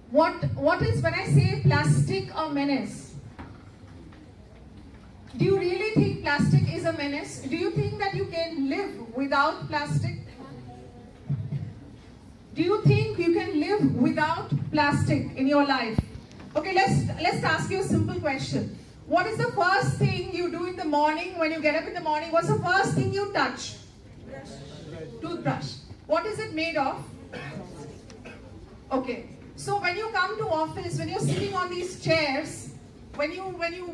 what is, when I say plastic a menace? Do you really think plastic is a menace? Do you think that you can live without plastic? Do you think you can live without plastic in your life? Okay, let's ask you a simple question. What is the first thing you do in the morning when you get up in the morning? What's the first thing you touch? Toothbrush. What is it made of? Okay. So when you come to office, when you're sitting on these chairs, when you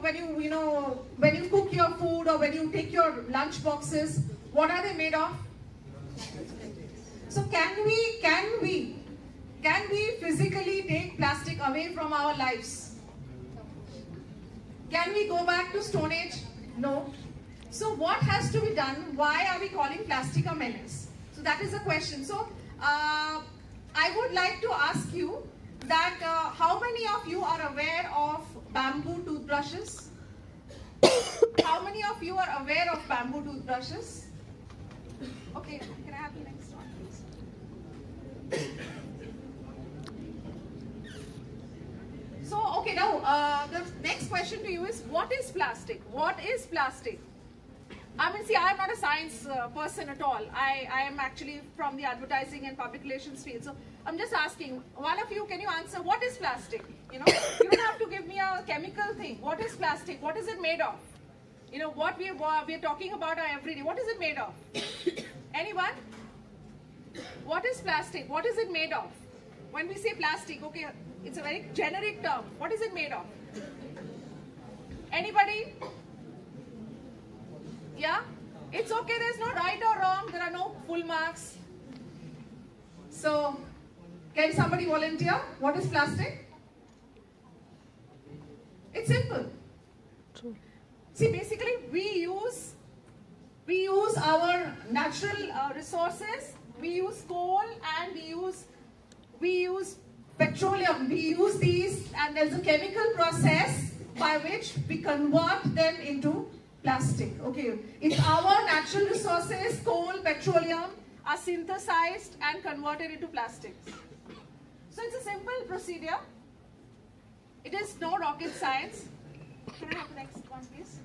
cook your food or when you take your lunch boxes, what are they made of? So can we physically take plastic away from our lives? Can we go back to Stone Age? No. So what has to be done? Why are we calling plastic a menace? So that is the question. So I would like to ask you that how many of you are aware of bamboo toothbrushes? How many of you are aware of bamboo toothbrushes? Okay, can I have the next one, please? So, okay, now the next question to you is, what is plastic? What is plastic? I mean, see, I am not a science person at all. I am actually from the advertising and public relations field. So, I'm just asking, one of you, can you answer, what is plastic? You know, you don't have to give me a chemical thing. What is plastic? What is it made of? You know, what we are talking about our everyday. What is it made of? Anyone? What is plastic? What is it made of? When we say plastic, okay, it's a very generic term. What is it made of? Anybody? Yeah? It's okay, there's no right or wrong, there are no full marks. So, can somebody volunteer? What is plastic? It's simple. True. See, basically we use our natural resources, we use coal and we use petroleum, we use these, and there's a chemical process by which we convert them into plastic. Okay, it's our natural resources, coal, petroleum, are synthesized and converted into plastics. So it's a simple procedure. It is no rocket science. Can I have the next one, please?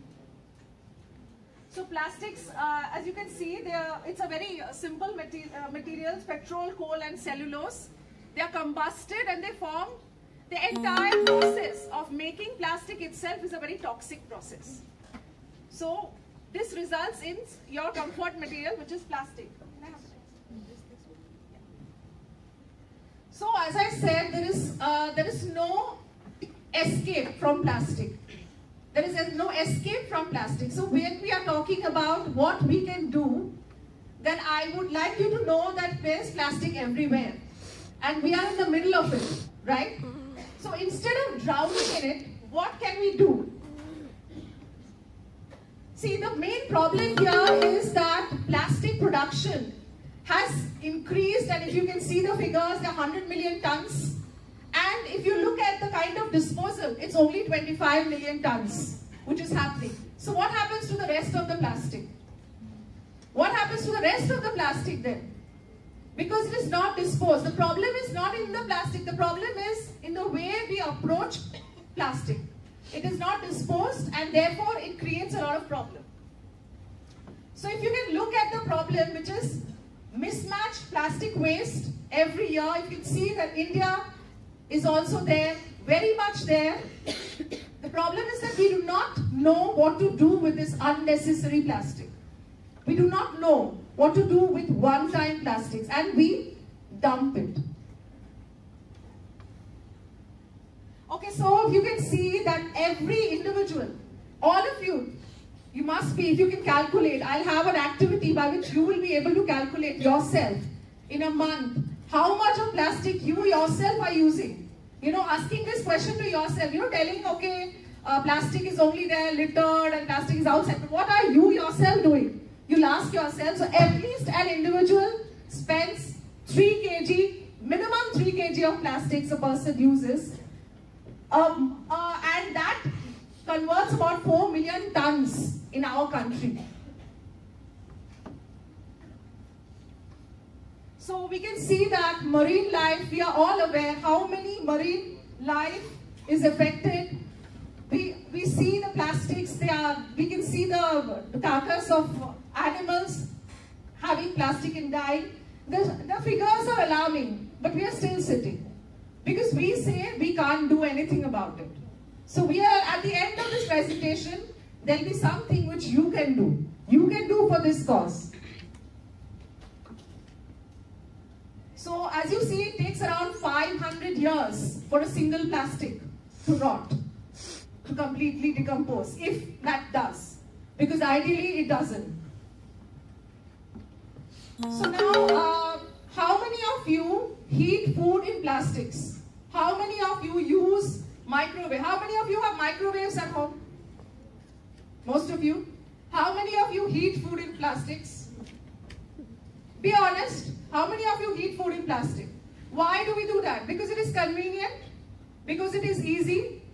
So plastics, as you can see, it's a very simple materials, petrol, coal and cellulose. They are combusted and they form. The entire process of making plastic itself is a very toxic process. So this results in your comfort material, which is plastic. So as I said, there is no escape from plastic. There is no escape from plastic. So when we are talking about what we can do, then I would like you to know that there is plastic everywhere. And we are in the middle of it, right? So instead of drowning in it, what can we do? See, the main problem here is that plastic production has increased, and if you can see the figures, there are 100 million tons. And if you look at the kind of disposal, it's only 25 million tons, which is happening. So what happens to the rest of the plastic? What happens to the rest of the plastic then? Because it is not disposed. The problem is not in the plastic. The problem is in the way we approach plastic. It is not disposed and therefore it creates a lot of problem. So if you can look at the problem, which is mismatched plastic waste every year, you can see that India is also there, very much there. The problem is that we do not know what to do with this unnecessary plastic. We do not know what to do with one-time plastics and we dump it. Okay, so you can see that every individual, all of you, you must be, if you can calculate, I'll have an activity by which you will be able to calculate yourself in a month how much of plastic you yourself are using. You know, asking this question to yourself, you know, telling, okay, plastic is only there littered and plastic is outside, but what are you yourself doing? You'll ask yourself. So at least an individual spends 3 kg, minimum 3 kg of plastics a person uses, and that converts about 4 million tons in our country. So we can see that marine life, we are all aware how many marine life is affected. We see the plastics, we can see the carcass of animals having plastic and dying. The figures are alarming, but we are still sitting. Because we say we can't do anything about it. So we are at the end of this presentation, there will be something which you can do. You can do for this cause. So as you see, it takes around 500 years for a single plastic to rot, to completely decompose, if that does. Because ideally it doesn't. So now, how many of you heat food in plastics? How many of you use microwave? How many of you have microwaves at home? Most of you. How many of you heat food in plastics? Be honest. How many of you heat food in plastic? Why do we do that? Because it is convenient? Because it is easy?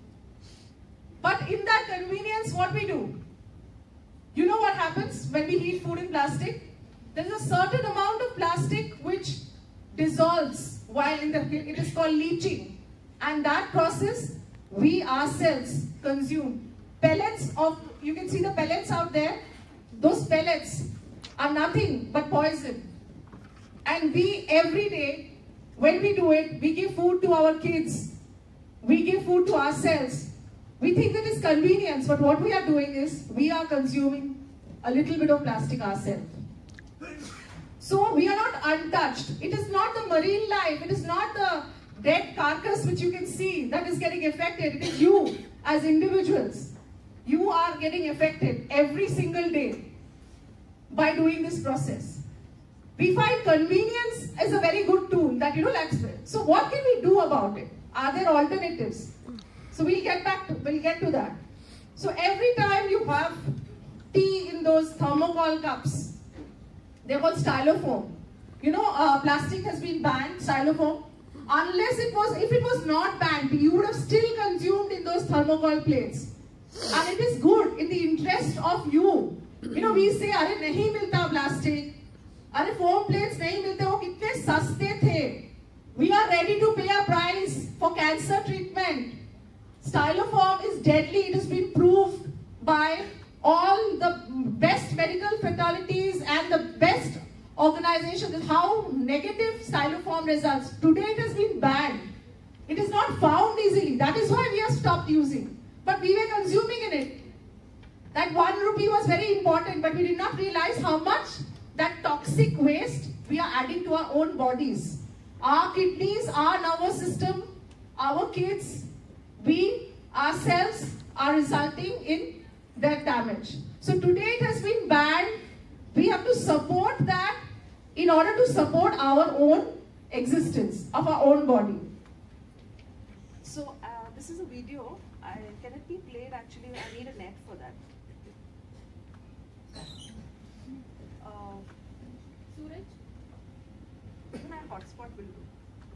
But in that convenience, what we do? You know what happens when we heat food in plastic? There is a certain amount of plastic which dissolves while it is called leaching. And that process, we ourselves consume. Pellets of, you can see the pellets out there. Those pellets are nothing but poison. And we, every day, when we do it, we give food to our kids. We give food to ourselves. We think that it's convenience, but what we are doing is, we are consuming a little bit of plastic ourselves. So we are not untouched. It is not the marine life, it is not the dead carcass which you can see that is getting affected. It is you as individuals. You are getting affected every single day by doing this process. We find convenience is a very good tool that, so what can we do about it? Are there alternatives? So we'll get to that. So every time you have tea in those thermocol cups, they're called styrofoam. Plastic has been banned, styrofoam. Unless if it was not banned, you would have still consumed in those thermocol plates. And it is good in the interest of you. We say, "Arey nahi milta plastic. Arey foam plates nahi milte, wo kitne saste the." We are ready to pay a price for cancer treatment. Styrofoam is deadly. It has been proved by all the best medical fraternities and the best organizations how negative styrofoam results. Today it has been banned. It is not found easily. That is why we have stopped using. But we were consuming in it. That 1 rupee was very important, but we did not realize how much that toxic waste we are adding to our own bodies. Our kidneys, our nervous system, our kids, we ourselves are resulting in their damage. So today it has been banned. We have to support that in order to support our own existence of our own body. So this is a video. Can it be played actually? I need a net for that. Suraj? My hotspot will do.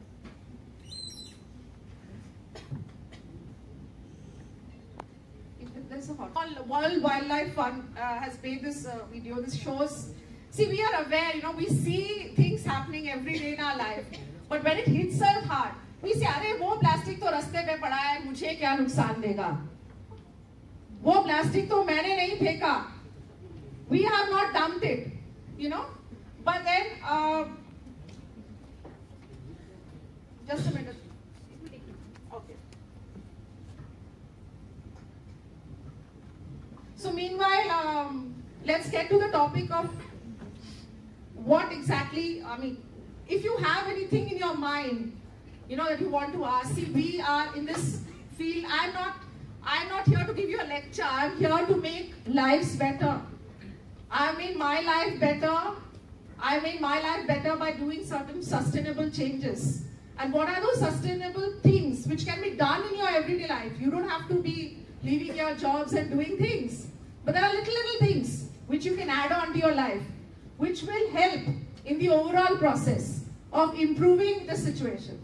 There's a World Wildlife Fund has made this video. This shows, see, we are aware, we see things happening every day in our life. But when it hits us hard, we say, "Arey, wo plastic to raste pe pada hai, mujhe kya nuksan dega? Wo plastic to maine nahi pheka." We have not dumped it, But then, just a minute. Okay. So meanwhile, let's get to the topic of what exactly, if you have anything in your mind, that you want to ask. See, we are in this field. I'm not here to give you a lecture. I'm here to make lives better. I made my life better. I made my life better by doing certain sustainable changes. And what are those sustainable things which can be done in your everyday life? You don't have to be leaving your jobs and doing things. But there are little things which you can add on to your life, which will help in the overall process of improving the situation.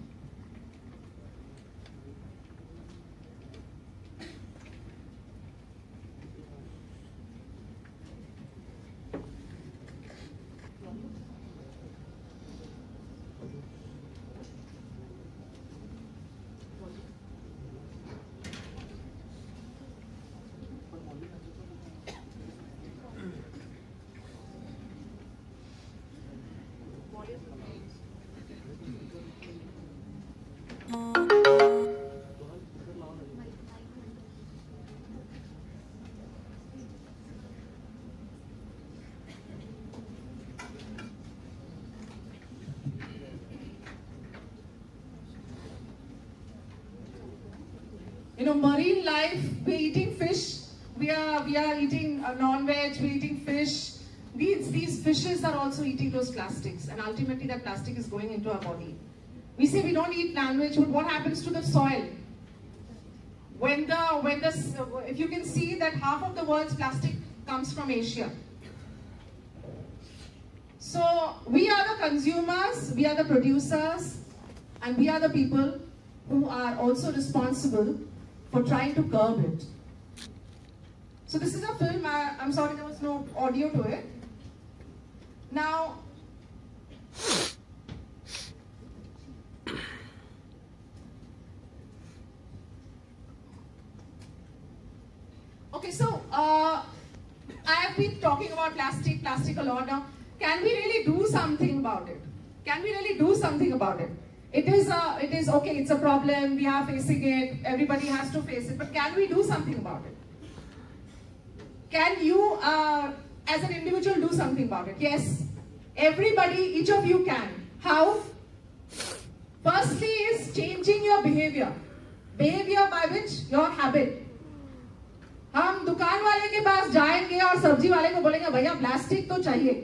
marine life, we're eating fish, we are eating non-veg, we're eating fish. These fishes are also eating those plastics, and ultimately that plastic is going into our body. We say we don't eat non-veg, but what happens to the soil? If you can see that half of the world's plastic comes from Asia. So we are the consumers, we are the producers, and we are the people who are also responsible for trying to curb it. So this is a film, I'm sorry there was no audio to it. Now, okay, so I have been talking about plastic a lot now. Can we really do something about it? Can we really do something about it? It is okay, it's a problem, we are facing it, everybody has to face it, but can we do something about it? Can you, as an individual, do something about it? Yes, everybody, each of you can. How? Firstly is changing your behavior. Behavior by which? Your habit. हम दुकान वाले के पास जाएंगे और सब्जी वाले को बोलेंगे भैया प्लास्टिक तो चाहिए,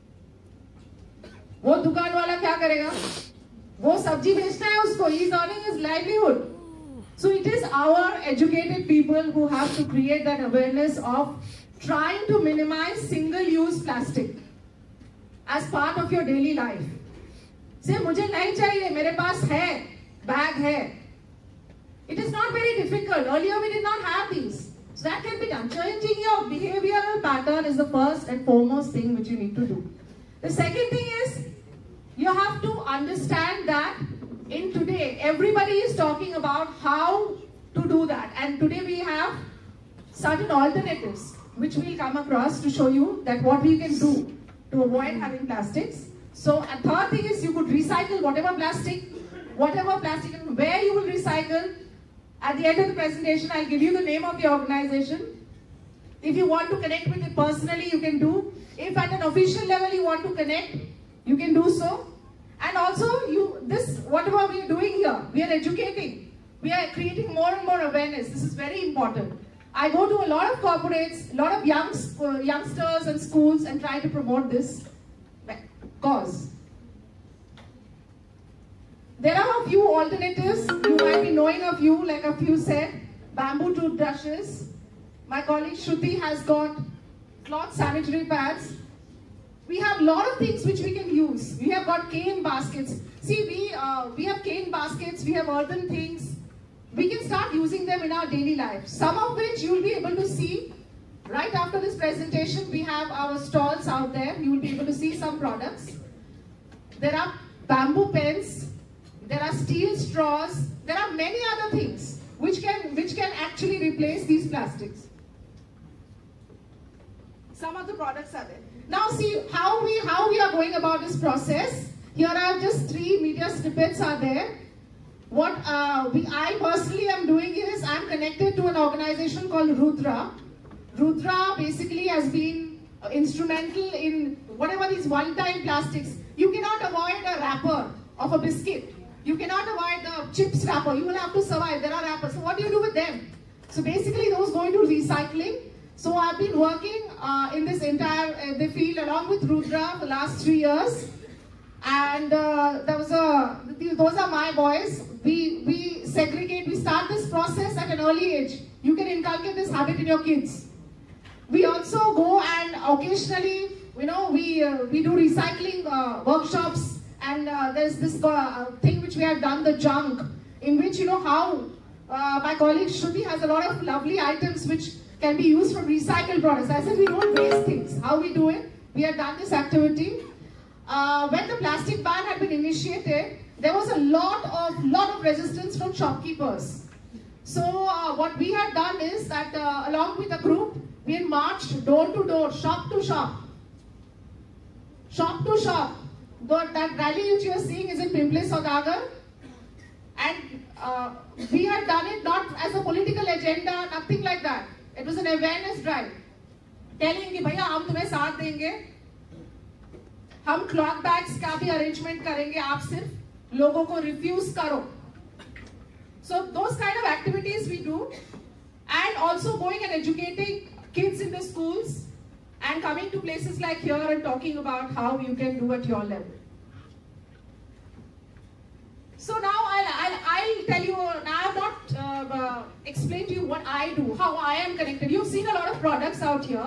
वो दुकान वाला क्या करेगा? वो सब्जी बेचना है उसको, he is earning his livelihood. So it is our educated people who have to create that awareness of trying to minimize single-use plastic as part of your daily life. Say मुझे नहीं चाहिए, मेरे पास है, bag है. It is not very difficult. Earlier we did not have these. So that can be done. Changing your behavioral pattern is the first and foremost thing which you need to do. The second thing is, you have to understand that in today, everybody is talking about how to do that. And today we have certain alternatives which we'll come across to show you that what we can do to avoid having plastics. So a third thing is you could recycle whatever plastic and where you will recycle. At the end of the presentation, I'll give you the name of the organization. If you want to connect with it personally, you can do. If at an official level you want to connect, you can do so. And also, whatever we are doing here, we are educating. We are creating more and more awareness. This is very important. I go to a lot of corporates, a lot of youngsters and schools and try to promote this cause. There are a few alternatives. You might be knowing a few, like a few said. Bamboo toothbrushes. My colleague Shruti has got cloth sanitary pads. We have a lot of things which we can use. We have got cane baskets. See, we have cane baskets, we have earthen things. We can start using them in our daily life. Some of which you will be able to see right after this presentation. We have our stalls out there. You will be able to see some products. There are bamboo pens. There are steel straws. There are many other things which can actually replace these plastics. Some of the products are there. Now see how we are going about this process. Here are just 3 media snippets are there. What I personally am doing is I'm connected to an organization called Rudra. Rudra basically has been instrumental in whatever these one-time plastics. You cannot avoid a wrapper of a biscuit. You cannot avoid the chips wrapper. You will have to survive. There are wrappers. So what do you do with them? So basically those go into recycling. So I've been working in this entire the field along with Rudra for the last 3 years. And those are my boys. We segregate, we start this process at an early age. You can inculcate this habit in your kids. We also go and occasionally, we do recycling workshops, and there's this thing which we have done, the junk, in which how my colleague Shruti has a lot of lovely items which can be used from recycled products. I said we don't waste things. How we do it? We have done this activity. When the plastic ban had been initiated, there was a lot of resistance from shopkeepers. So what we had done is that along with a group, we had marched door to door, shop to shop. Shop to shop. That rally which you are seeing is in Pimple Saudagar. And we had done it not as a political agenda, nothing like that. It was an awareness drive. Telling कि भैया हम तुम्हें साथ देंगे, हम cloth bags का भी arrangement करेंगे, आप सिर्फ लोगों को refuse करो. So those kind of activities we do, and also going and educating kids in the schools and coming to places like here and talking about how you can do at your level. So now I'll tell you, now I have not explained to you what I do, how I am connected. You've seen a lot of products out here.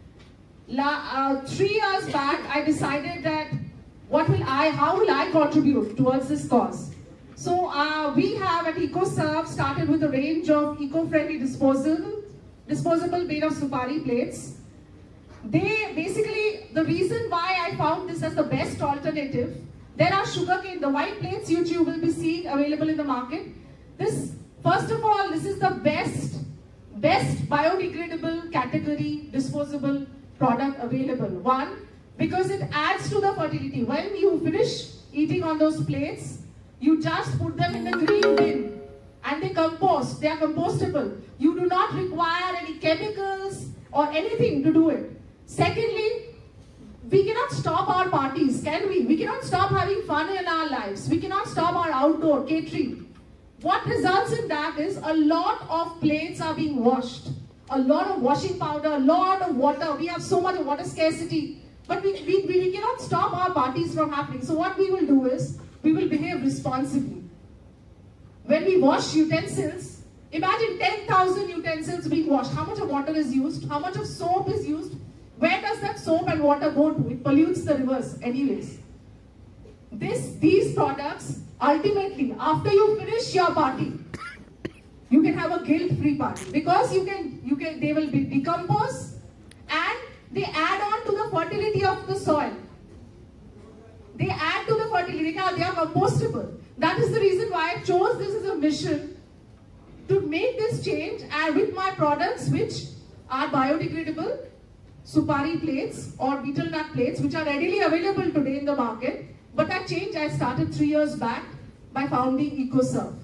3 years back, I decided that how will I contribute towards this cause? So we have at Ecoserve started with a range of eco-friendly disposable made of supari plates. They basically, the reason why I found this as the best alternative, there are sugarcane, the white plates which you will be seeing available in the market. This, first of all, this is the best biodegradable category disposable product available. One, because it adds to the fertility. When you finish eating on those plates, you just put them in the green bin and they compost. They are compostable. You do not require any chemicals or anything to do it. Secondly, we cannot stop our parties, can we? We cannot stop having fun in our lives. We cannot stop our outdoor catering. What results in that is a lot of plates are being washed. A lot of washing powder, a lot of water. We have so much water scarcity. But we cannot stop our parties from happening. So what we will do is, we will behave responsibly. When we wash utensils, imagine 10,000 utensils being washed. How much of water is used? How much of soap is used? Where does that soap and water go to? It pollutes the rivers anyways. These products, ultimately, after you finish your party, you can have a guilt-free party because they will be decomposed and they add on to the fertility of the soil. They add to the fertility. They are compostable. That is the reason why I chose this as a mission to make this change, and with my products which are biodegradable, supari plates or betel nut plates, which are readily available today in the market. But that change I started 3 years back by founding Ecoserve.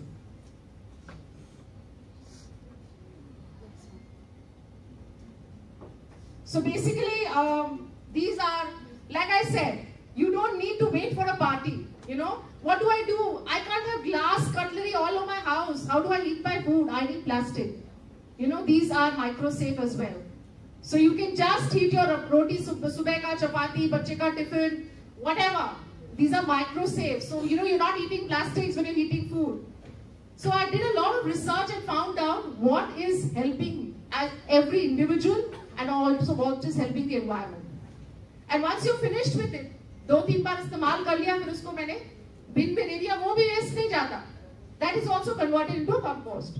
So basically, these are, like I said, you don't need to wait for a party. You know, what do? I can't have glass cutlery all over my house. How do I eat my food? I need plastic. You know, these are micro-safe as well. So you can just heat your roti, subah ka chapati, bacche ka tiffin, whatever. These are micro-safe. So, you know, you're not eating plastics when you're eating food. So I did a lot of research and found out what is helping every individual and also what is helping the environment. And once you're finished with it, 2-3 बार इस्तेमाल कर लिया, फिर उसको मैंने बिन में दे दिया, वो भी वेस्ट नहीं जाता. That is also converted into a compost.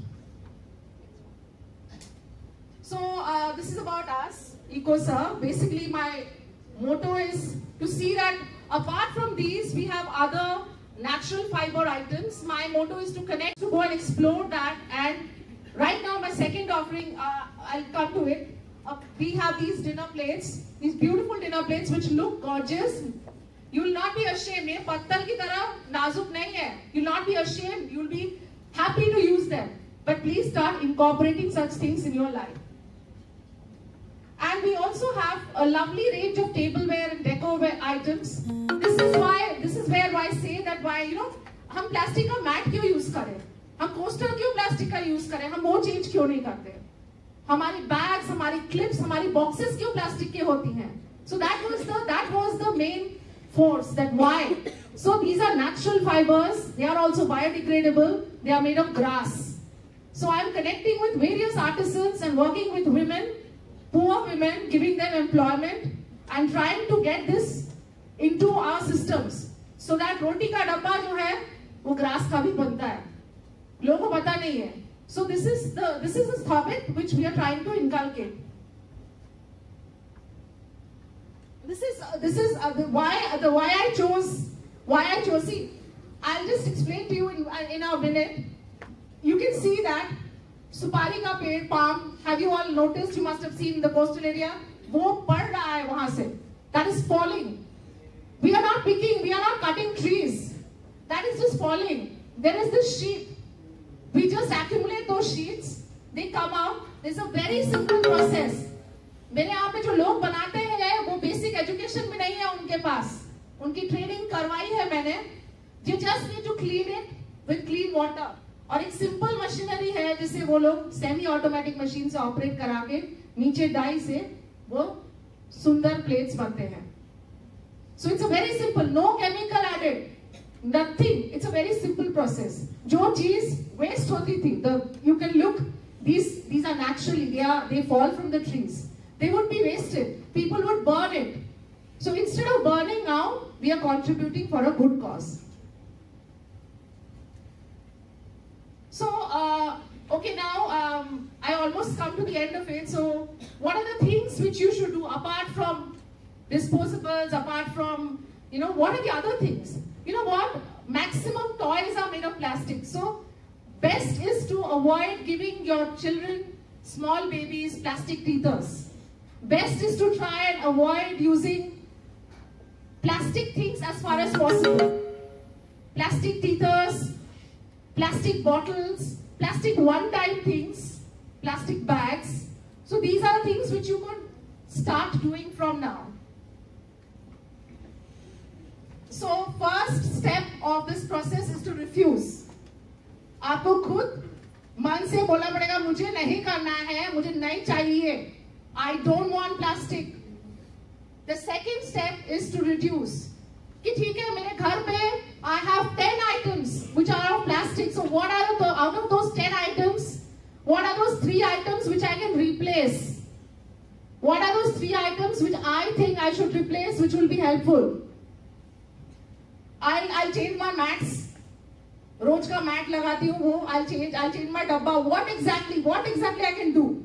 So this is about us, Ecoserve. Basically, my motto is to see that apart from these, we have other natural fiber items. My motto is to connect, to go and explore that. And right now, my second offering, I'll come to it. We have these dinner plates, these beautiful dinner plates which look gorgeous. You will not be ashamed. ये पत्तल की तरह नाजुक नहीं है. You will not be ashamed. You will be happy to use them. But please start incorporating such things in your life. And we also have a lovely range of tableware and decor items. This is where I say that why, you know, हम plastic का mat क्यों use करें? हम coaster क्यों plastic का use करें? हम वो चेंज क्यों नहीं करते? हमारी बैग्स, हमारी क्लिप्स, हमारी बॉक्सेस क्यों प्लास्टिक के होती हैं? So that was the main force, that why. So these are natural fibers. They are also biodegradable. They are made of grass. So I am connecting with various artisans and working with women, poor women, giving them employment and trying to get this into our systems. So that roti ka dabba jo hai, wo grass ka bhi banta hai. Logo ko pata nahi hai. So this is the habit which we are trying to inculcate. This is why I chose. See, I'll just explain to you in a minute. You can see that supari ka ped, palm. Have you all noticed? You must have seen in the coastal area. वो पड़ रहा है वहाँ से. That is falling. We are not picking. We are not cutting trees. That is just falling. There is this sheet. We just accumulate those sheets. They come out. There's a very simple process. मेरे यहाँ पे जो लोग बनाते हैं वो basic education में नहीं है उनके पास. उनकी ट्रेनिंग करवाई है मैंने. You just need to clean it with clean water. और एक सिंपल मशीनरी है जिसे वो लोग सेमी ऑटोमेटिक मशीन से ऑपरेट करा के नीचे डाई से वो सुंदर प्लेट्स बनते हैं. So it's a very simple, no chemical added, nothing. It's a very simple process. जो चीज waste होती थी, you can look, these are naturally, they fall from the trees. They would be wasted. People would burn it. So instead of burning now, we are contributing for a good cause. So, okay, now I almost come to the end of it. So, what are the things which you should do apart from disposables, apart from, what are the other things? You know what? Maximum toys are made of plastic. So, best is to avoid giving your children, small babies, plastic teethers. Best is to try and avoid using plastic things as far as possible. Plastic teethers, plastic bottles, plastic one-time things, plastic bags. So these are things which you could start doing from now. So first step of this process is to refuse. आपको खुद मन से बोलना पड़ेगा मुझे नहीं करना है, मुझे नहीं चाहिए. I don't want plastic. The second step is to reduce. कि ठीक है मेरे घर पे I have 10 items which are of plastic. So what are out of those 10 items? What are those 3 items which I can replace? What are those 3 items which I think I should replace, which will be helpful? I'll change my mats. रोज का mat लगाती हूँ वो. I'll change my डब्बा. What exactly I can do?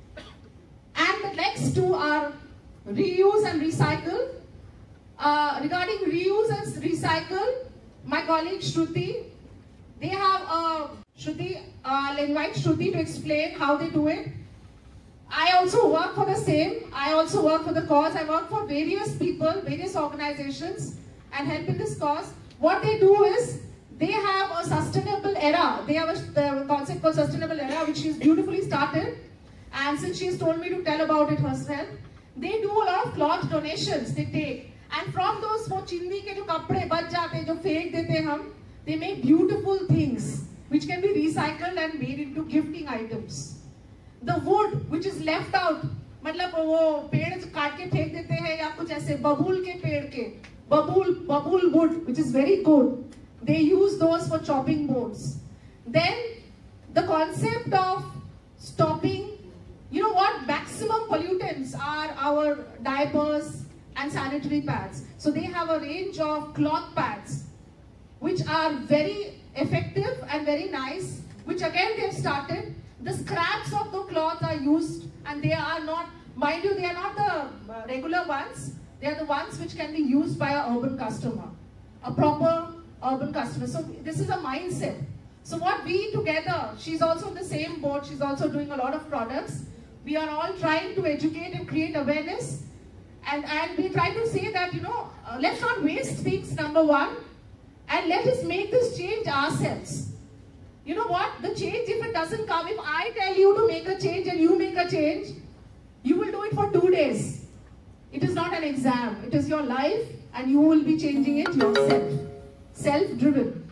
And the next 2 are reuse and recycle. Regarding reuse and recycle, my colleague Shruti, they have Shruti, I'll invite Shruti to explain how they do it. I also work for the same. I also work for the cause. I work for various people, various organizations and help in this cause. What they do is, they have a sustainable era. They have a concept called sustainable era, which she's beautifully started. And since she's told me to tell about it herself, they do a lot of cloth donations they take. And from those वो चिंदी के जो कपड़े बच जाते हैं जो फेंक देते हैं हम, they make beautiful things which can be recycled and made into gifting items. The wood which is left out, मतलब वो पेड़ काट के फेंक देते हैं या कुछ ऐसे बबूल के पेड़ के बबूल wood which is very good. They use those for chopping boards. Then the concept of stopping, you know what, maximum pollutants are our diapers and sanitary pads. So they have a range of cloth pads which are very effective and very nice, which again they have started. The scraps of the cloth are used and they are not, mind you, they are not the regular ones. They are the ones which can be used by an urban customer, a proper urban customer. So this is a mindset. So what we together, she's also on the same board, she's also doing a lot of products. We are all trying to educate and create awareness. And we try to say that, let's not waste things, number one. And let us make this change ourselves. You know what? The change, if it doesn't come, if I tell you to make a change and you make a change, you will do it for 2 days. It is not an exam. It is your life and you will be changing it yourself. Self-driven.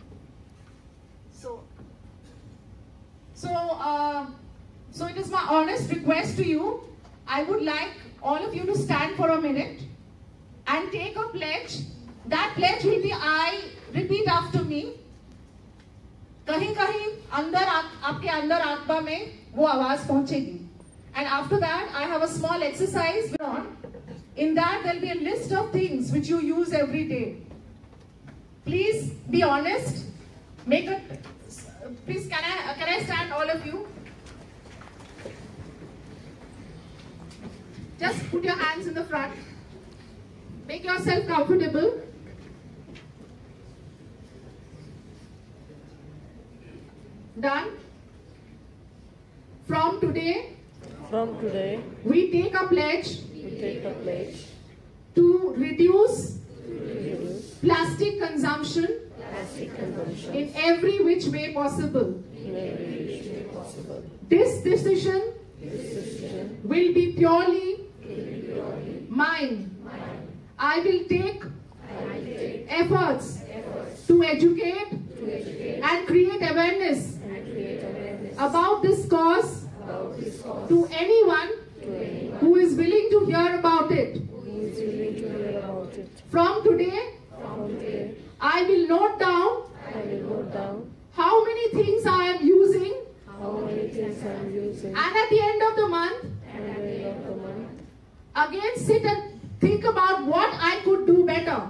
So it is my honest request to you. I would like all of you to stand for a minute and take a pledge. That pledge will be, I repeat after me. कहीं कहीं अंदर आपके अंदर आत्मा में वो आवाज पहुंचेगी. And after that, I have a small exercise. In that, there will be a list of things which you use every day. Please be honest. Please, can I stand, all of you? Just put your hands in the front. Make yourself comfortable. Done? From today, we take a pledge to reduce plastic consumption in every which way possible. This decision will be purely mine. I will take efforts to educate and create awareness about this cause to anyone who is willing to hear about it. From today, I will note down how many things I am using, and at the end of the month, again sit and think about what I could do better.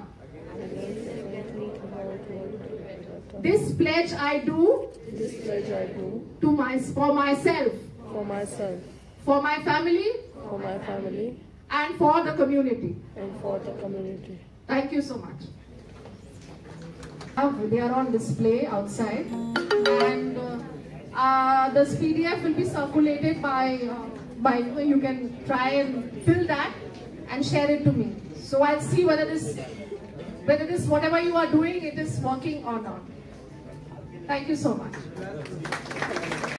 This pledge I do to for myself, for my family, and for the community. Thank you so much. They are on display outside, and this PDF will be circulated by you can try and fill that and share it to me. So I'll see whether this whatever you are doing, it is working or not. Thank you so much.